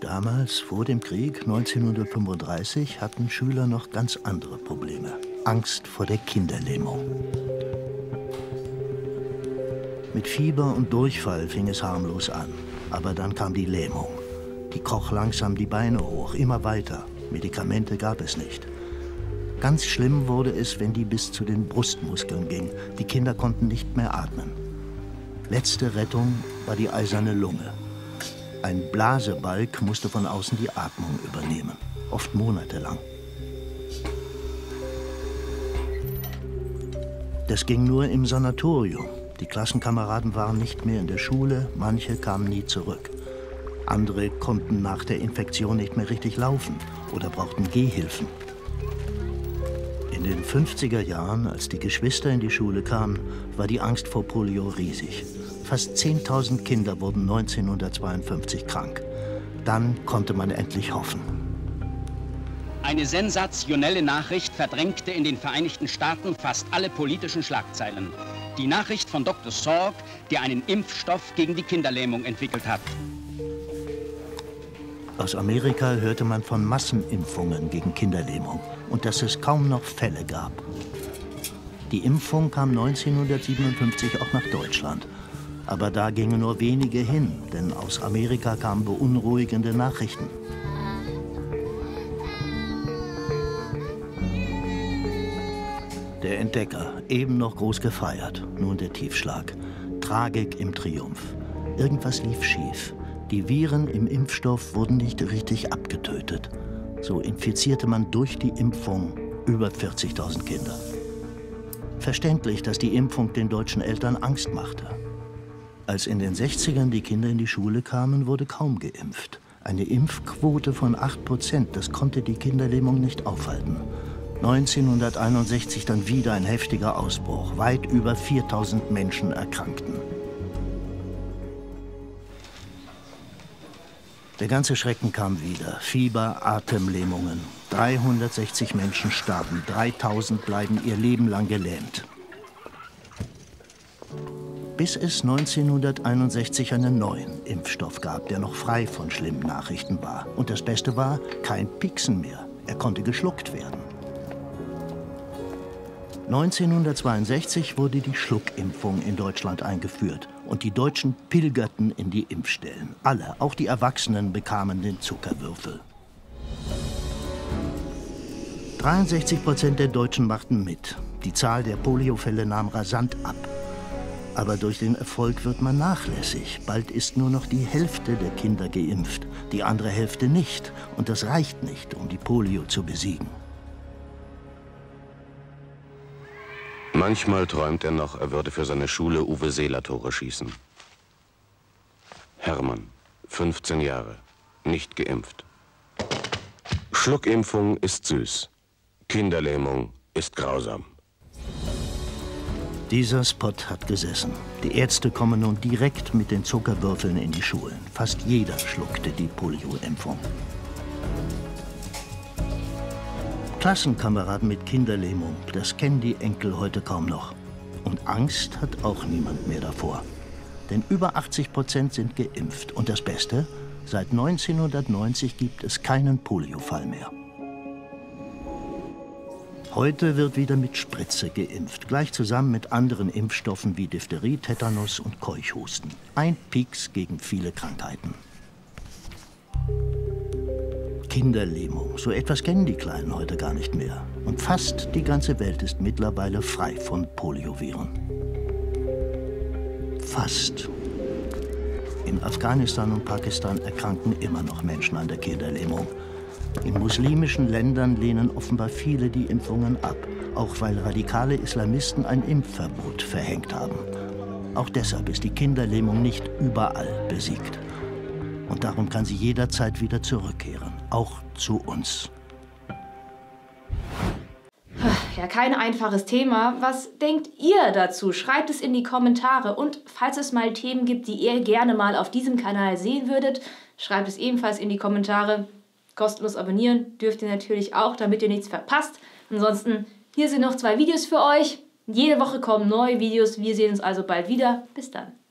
Damals, vor dem Krieg, 1935, hatten Schüler noch ganz andere Probleme. Angst vor der Kinderlähmung. Mit Fieber und Durchfall fing es harmlos an. Aber dann kam die Lähmung. Die kroch langsam die Beine hoch, immer weiter. Medikamente gab es nicht. Ganz schlimm wurde es, wenn die bis zu den Brustmuskeln ging. Die Kinder konnten nicht mehr atmen. Letzte Rettung war die eiserne Lunge. Ein Blasebalg musste von außen die Atmung übernehmen, oft monatelang. Das ging nur im Sanatorium. Die Klassenkameraden waren nicht mehr in der Schule, manche kamen nie zurück. Andere konnten nach der Infektion nicht mehr richtig laufen oder brauchten Gehhilfen. In den 50er Jahren, als die Geschwister in die Schule kamen, war die Angst vor Polio riesig. Fast 10.000 Kinder wurden 1952 krank. Dann konnte man endlich hoffen. Eine sensationelle Nachricht verdrängte in den Vereinigten Staaten fast alle politischen Schlagzeilen. Die Nachricht von Dr. Salk, der einen Impfstoff gegen die Kinderlähmung entwickelt hat. Aus Amerika hörte man von Massenimpfungen gegen Kinderlähmung und dass es kaum noch Fälle gab. Die Impfung kam 1957 auch nach Deutschland. Aber da gingen nur wenige hin, denn aus Amerika kamen beunruhigende Nachrichten. Der Entdecker, eben noch groß gefeiert, nun der Tiefschlag. Tragik im Triumph. Irgendwas lief schief. Die Viren im Impfstoff wurden nicht richtig abgetötet. So infizierte man durch die Impfung über 40.000 Kinder. Verständlich, dass die Impfung den deutschen Eltern Angst machte. Als in den 60ern die Kinder in die Schule kamen, wurde kaum geimpft. Eine Impfquote von 8%, das konnte die Kinderlähmung nicht aufhalten. 1961 dann wieder ein heftiger Ausbruch. Weit über 4.000 Menschen erkrankten. Der ganze Schrecken kam wieder. Fieber, Atemlähmungen. 360 Menschen starben, 3.000 bleiben ihr Leben lang gelähmt. Bis es 1961 einen neuen Impfstoff gab, der noch frei von schlimmen Nachrichten war. Und das Beste war, kein Pieksen mehr. Er konnte geschluckt werden. 1962 wurde die Schluckimpfung in Deutschland eingeführt. Und die Deutschen pilgerten in die Impfstellen. Alle, auch die Erwachsenen, bekamen den Zuckerwürfel. 63% der Deutschen machten mit. Die Zahl der Poliofälle nahm rasant ab. Aber durch den Erfolg wird man nachlässig. Bald ist nur noch die Hälfte der Kinder geimpft, die andere Hälfte nicht. Und das reicht nicht, um die Polio zu besiegen. Manchmal träumt er noch, er würde für seine Schule Uwe Seeler Tore schießen. Hermann, 15 Jahre, nicht geimpft. Schluckimpfung ist süß, Kinderlähmung ist grausam. Dieser Spot hat gesessen. Die Ärzte kommen nun direkt mit den Zuckerwürfeln in die Schulen. Fast jeder schluckte die Polio-Impfung. Klassenkameraden mit Kinderlähmung, das kennen die Enkel heute kaum noch. Und Angst hat auch niemand mehr davor. Denn über 80% sind geimpft. Und das Beste, seit 1990 gibt es keinen Poliofall mehr. Heute wird wieder mit Spritze geimpft, gleich zusammen mit anderen Impfstoffen wie Diphtherie, Tetanus und Keuchhusten. Ein Pieks gegen viele Krankheiten. Kinderlähmung, so etwas kennen die Kleinen heute gar nicht mehr. Und fast die ganze Welt ist mittlerweile frei von Polioviren. Fast. In Afghanistan und Pakistan erkranken immer noch Menschen an der Kinderlähmung. In muslimischen Ländern lehnen offenbar viele die Impfungen ab, auch weil radikale Islamisten ein Impfverbot verhängt haben. Auch deshalb ist die Kinderlähmung nicht überall besiegt. Und darum kann sie jederzeit wieder zurückkehren, auch zu uns. Ja, kein einfaches Thema. Was denkt ihr dazu? Schreibt es in die Kommentare. Und falls es mal Themen gibt, die ihr gerne mal auf diesem Kanal sehen würdet, schreibt es ebenfalls in die Kommentare. Kostenlos abonnieren dürft ihr natürlich auch, damit ihr nichts verpasst. Ansonsten, hier sind noch 2 Videos für euch. Jede Woche kommen neue Videos. Wir sehen uns also bald wieder. Bis dann.